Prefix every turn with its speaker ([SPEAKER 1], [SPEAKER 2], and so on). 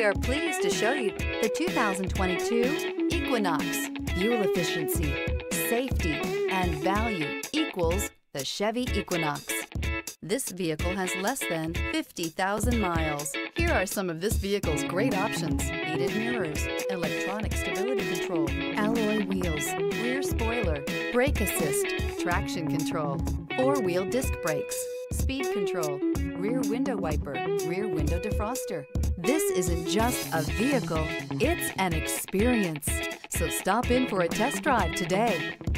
[SPEAKER 1] We are pleased to show you the 2022 Equinox. Fuel efficiency, safety, and value equals the Chevy Equinox. This vehicle has less than 50,000 miles. Here are some of this vehicle's great options: heated mirrors, electronic stability control, alloy wheels, rear spoiler, brake assist, traction control, four-wheel disc brakes, speed control, rear window wiper, rear window defroster. This isn't just a vehicle, it's an experience. So stop in for a test drive today.